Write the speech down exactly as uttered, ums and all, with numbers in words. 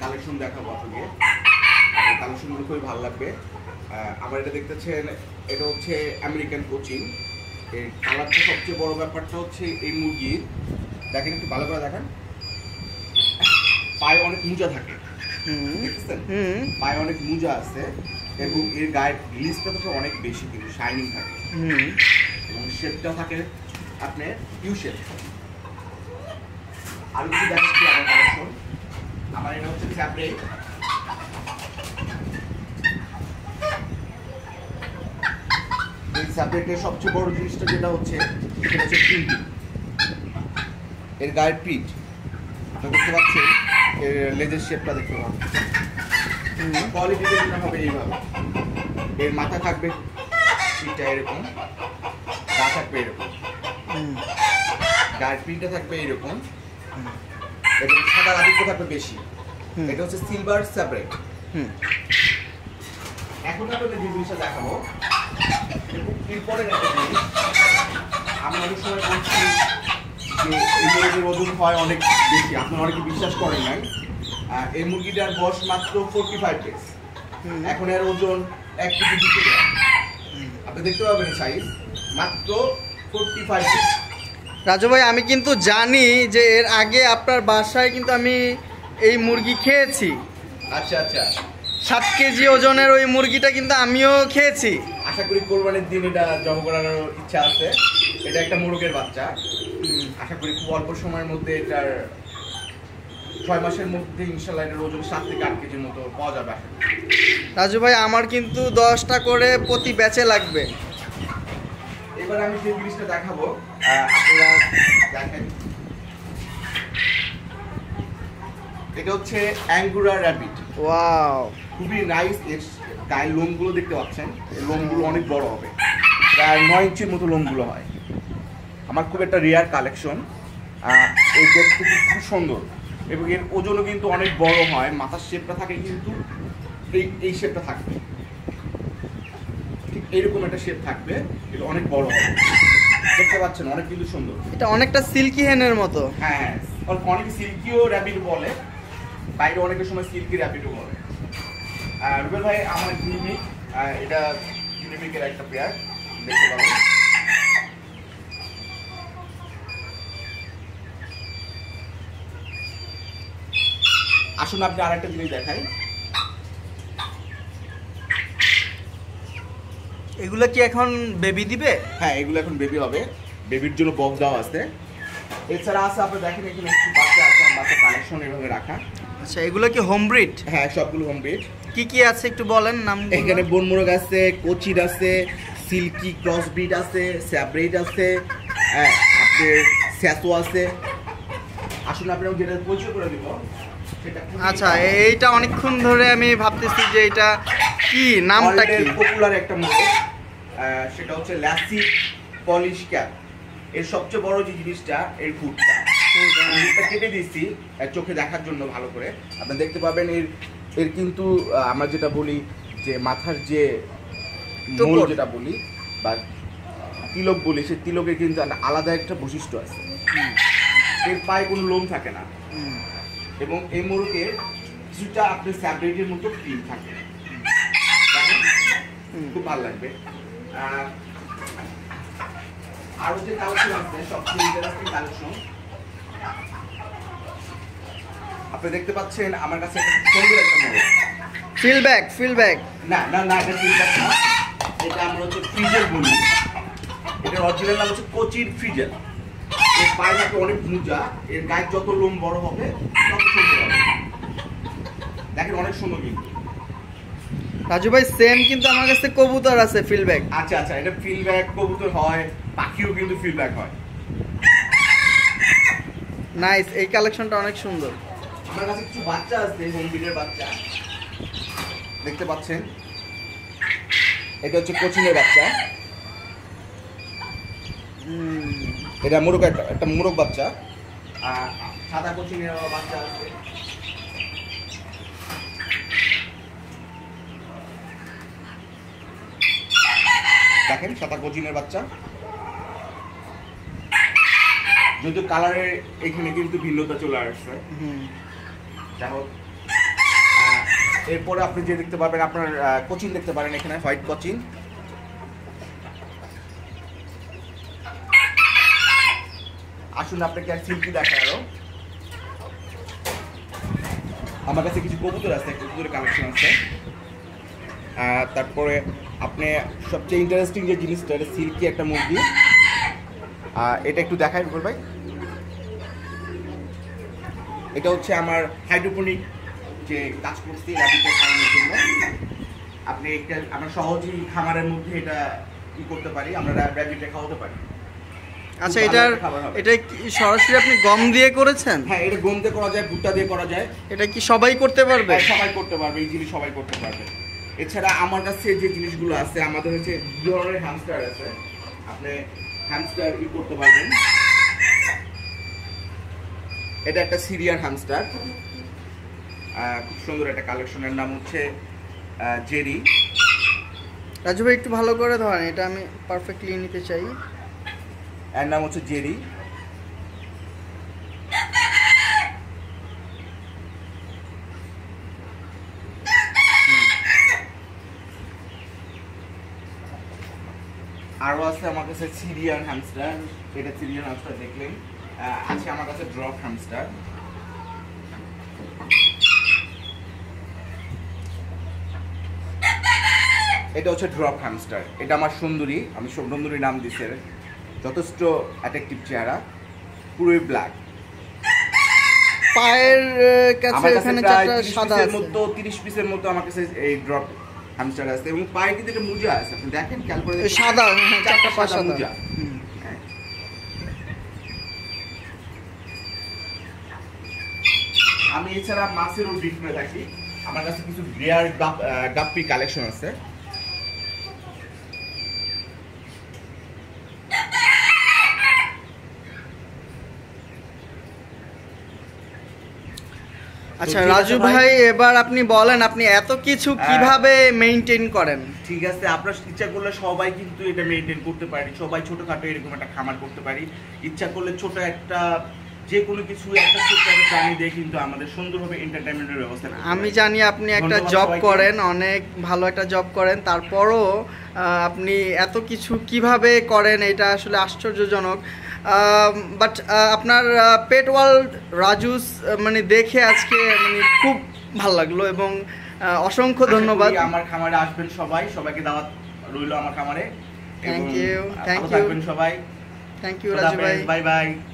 Collection দেখাবো আপনাকে। কালেকশনগুলো খুবই ভালো লাগবে। আমার এটা দেখতেছেন, এটা হচ্ছে আমেরিকান কোচিন। এই কালারটা সবচেয়ে বড় ব্যাপারটা হচ্ছে এই মুরগির, দেখেন একটু ভালো করে দেখেন, পায়ে অনেক মুজা থাকে, দেখতেছেন পায়ে অনেক মুজা আছে এবং এর গায়ের গ্লিসটা তো অনেক বেশি, কিন্তু শাইনিং থাকে এবং শেপটা থাকে আপনার ইউ শেপ। আর একটু দেখাচ্ছি আমার কালেকশন। আমার এটা হচ্ছে ফ্যাব্রিক, এই ফ্যাব্রিকের সবচেয়ে বড় জিনিসটা যেটা হচ্ছে সেটা হচ্ছে প্রিন্টিং। এর গায়ের প্রিন্ট আপনারা দেখতে পাচ্ছেন, এর লেজের শেপটা দেখতে পাচ্ছেন, কোয়ালিটিটা যেটা হবে এইভাবে। এর মাথা থাকবে প্রিন্টটা এরকম, গা থাকবে এরকম, গায়ের প্রিন্টটা থাকবে এরকম এবং সাদা আধিক্য থাকবে বেশি। এটা হচ্ছে সিলভার ফ্যাব্রিক। এখন আপনাদের যে জিনিসটা দেখাবো, এরপরে একটা জিনিস আমি অনেক সময় বলছি যে এই মুরগির ওজন হয় অনেক বেশি, আপনারা অনেকে বিশ্বাস করেন নাই। এই মুরগিটার বয়স মাত্র ফোরটি ফাইভ ডেজ, এখন এর ওজন এক কেজি দুশো গ্রাম। আপনি দেখতে পাবেন সাইজ মাত্র ফোরটি ফাইভ ডেজ। রাজু ভাই, আমি কিন্তু জানি যে এর আগে আপনার বাসায় কিন্তু আমি এই মুরগি খেয়েছি। আচ্ছা আচ্ছা, সাত কেজি ওজনের ওই মুরগিটা কিন্তু আমিও খেয়েছি। আশা করি কোরবানির দিন এটা জব করানোর ইচ্ছা আছে। এটা একটা মোরগের বাচ্চা, আশা করি খুব অল্প সময়ের মধ্যে এটার ছয় মাসের মধ্যে ইনশাল্লাহ এটার ওজন সাত থেকে আট কেজির মতো পাওয়া যাবে। রাজু ভাই, আমার কিন্তু দশটা করে প্রতি ব্যাচে লাগবে। এবার আমি যে জিনিসটা দেখাবো আপনারা দেখেন, এটা হচ্ছে অ্যাঙ্গুরা র্যাবিট। ওয়াও, খুবই নাইস। এর গায়ের লোমগুলো দেখতে পাচ্ছেন, এই লোমগুলো অনেক বড় হবে, প্রায় নয় ইঞ্চির মতো লোমগুলো হয়। আমার খুব একটা রেয়ার কালেকশন। এই দেখতে খুব সুন্দর এবং এর ওজনও কিন্তু অনেক বড় হয়। মাথার শেপটা থাকে কিন্তু এই এই শেপটা থাকবে, ঠিক এইরকম একটা শেপ থাকবে, এটা অনেক বড় হবে, দেখতে পাচ্ছেন অনেক কিন্তু সুন্দর। এটা অনেকটা সিল্কি হেনের মতো। হ্যাঁ হ্যাঁ, অনেকে সিল্কিও র্যাবিট বলে, বাইরে অনেকের সময় সিল্কি র্যাবিটও বলে। রুবেল ভাই, আমার গিনিমিক, এটা গিনিমিকের একটা পেয়ার দেখতে পাবেন। আসুন আপনি আরেকটা জিনিস দেখাই। এগুলো কি এখন বেবি দিবে? হ্যাঁ, এগুলো এখন বেবি হবে, বেবির জন্য বক্স দেওয়া আছে। এছাড়া আছে আপনি দেখেন এখানে একটু বাচ্চা আছে, বাচ্চা কালেকশন এভাবে রাখা। আচ্ছা, এগুলো কি হোম ব্রিড? হ্যাঁ, সবগুলো হোম ব্রিড। কি কি আছে একটু বলেন নাম। এখানে বনমোরগ আছে, কোচির আছে, সিল্কি ক্রস ব্রিড আছে, স্যাব্রেড আছে, হ্যাঁ আপনার স্যাসো আছে। আসুন আপনার যেটা পরিচয় করে দিব সেটা। আচ্ছা, এইটা অনেকক্ষণ ধরে আমি ভাবতেছি যে এটা কি, নামটা কি? পপুলার একটা মোরগ, সেটা হচ্ছে ল্যাসি পলিশ ক্যাপ। এর সবচেয়ে বড় যে জিনিসটা এর ফুটটা, ফুটটা কেটে দিচ্ছি চোখে দেখার জন্য ভালো করে। আপনি দেখতে পাবেন এর এর কিন্তু আমরা যেটা বলি যে মাথার যে মূল যেটা বলি বা তিলক বলি, সেই তিলকের কিন্তু আলাদা একটা বৈশিষ্ট্য আছে। এর পায়ে কোনো লোম থাকে না এবং এই মোরগের কিছুটা আপনার স্যাব্রেডের মতো ক্রিম থাকে, খুব ভালো লাগবে। আরো যে কালেকশন আছে সবচেয়ে ইন্টারেস্টিং কালেকশন আপনি দেখতে পাচ্ছেন আমার কাছে সুন্দর একটা মোরগ। ফিলব্যাক ফিলব্যাক না না না, এটা ফিলব্যাক না, এটা আমরা হচ্ছে ফ্রিজেল বলি। এটার অরিজিনাল নাম হচ্ছে কোচির ফ্রিজেল। এর পায়ে থাকে অনেক মুজা, এর গায়ের যত লোম বড় হবে তত সুন্দর হবে। দেখেন অনেক সুন্দর কিন্তু। রাজু ভাই, সেম কিন্তু আমার কাছে কবুতর আছে ফিলব্যাক। আচ্ছা আচ্ছা, এটা ফিলব্যাক কবুতর হয়, পাখিও কিন্তু ফিলব্যাক হয়। নাইস, এই কালেকশনটা অনেক সুন্দর। আমার কাছে কিছু বাচ্চা আছে, হোম ব্রিডের বাচ্চা দেখতে পাচ্ছেন। এটা হচ্ছে কোচিনের বাচ্চা, এটা মোরগ, একটা মোরগ বাচ্চা। আর সাদা কোচিনের বাচ্চা আছে। দেখেন সাদা কোচিনের বাচ্চা, যদিও কালারের এখানে কিন্তু ভিন্নতা চলে আসছে। যাই হোক, এরপরে আপনি যে দেখতে পারবেন আপনার কোচিন দেখতে পারেন এখানে হোয়াইট কোচিন। আসুন আপনাকে আর সিল্কি দেখায় আরো। আমার কাছে কিছু কবুতর আছে, কবুতরের কালেকশন আছে। তারপরে আপনি সবচেয়ে ইন্টারেস্টিং যে জিনিসটা, এটা সিল্কি একটা মুরগি। এটা একটু দেখাই রুবেল ভাই। এটা হচ্ছে আমার হাইড্রোপনিক যে কাজ করছি র্যাবিটে খাওয়ানোর জন্য। আপনি একটা আমরা সহজেই খামারের মধ্যে এটা কি করতে পারি, আমরা র্যাবিটে খাওয়াতে পারি। আচ্ছা, এটার এটা কি সরাসরি আপনি গম দিয়ে করেছেন? হ্যাঁ, এটা গম দিয়ে করা যায়, ভুট্টা দিয়ে করা যায়। এটা কি সবাই করতে পারবে? সবাই করতে পারবে, ইজিলি সবাই করতে পারবে। এছাড়া আমার কাছে যে জিনিসগুলো আছে, আমাদের হচ্ছে দু ধরনের হ্যামস্টার আছে। আপনি হ্যামস্টার ই করতে পারবেন। এটা একটা সিরিয়ান হ্যামস্টার, খুব সুন্দর একটা কালেকশনের নাম হচ্ছে জেরি। রাজু ভাই একটু ভালো করে ধরেন, এটা আমি পারফেক্টলি নিতে চাই। এর নাম হচ্ছে জেরি। আরো আছে আমার কাছে সিরিয়ান হ্যামস্টার। এটা সিরিয়ান হ্যামস্টার দেখলেন। আছে আমার কাছে ড্রপ হ্যামস্টার। এটা হচ্ছে ড্রপ হ্যামস্টার। এটা আমার সুন্দরী, আমি সুন্দরী নাম দিছি। যথেষ্ট অ্যাট্রাকটিভ চেহারা, পুরোই ব্ল্যাক। পায়ের কাছে এখানে চারটা সাদা আছে, মতো তিরিশ পিসের মতো আমার কাছে এই ড্রপ হ্যামস্টার আছে। এবং পায়ে কিন্তু এটা মুজা আছে, আপনি দেখেন খেয়াল করে, সাদা চারটা পা সাদা মুজা। আমি এছাড়া মাছেরও ব্রিড করে থাকি। আমার কাছে কিছু রেয়ার গাপ্পি কালেকশন আছে। আচ্ছা রাজু ভাই, এবার আপনি বলেন আপনি এত কিছু কিভাবে মেইনটেইন করেন? ঠিক আছে, আপনার ইচ্ছা করলে সবাই কিন্তু এটা মেইনটেইন করতে পারি। সবাই ছোটখাটো এরকম একটা খামার করতে পারি। ইচ্ছা করলে ছোট একটা যে কোনো কিছু একটা ছোট একটা প্রাণী দিয়ে কিন্তু আমাদের সুন্দরভাবে এন্টারটেইনমেন্টের ব্যবস্থা করতে পারি। আমি জানি আপনি একটা জব করেন, অনেক ভালো একটা জব করেন, তারপরও আপনি এত কিছু কিভাবে করেন এটা আসলে আশ্চর্যজনক। বাট আপনার পেট ওয়ার্ল্ড রাজুস মানে দেখে আজকে মানে খুব ভালো লাগলো এবং অসংখ্য ধন্যবাদ। আমার খামারে আসবেন সবাই, সবাইকে দাওয়াত রইল আমার খামারে। থ্যাংক ইউ, থ্যাংক ইউ থাকবেন সবাই। থ্যাংক ইউ রাজু ভাই, বাই বাই।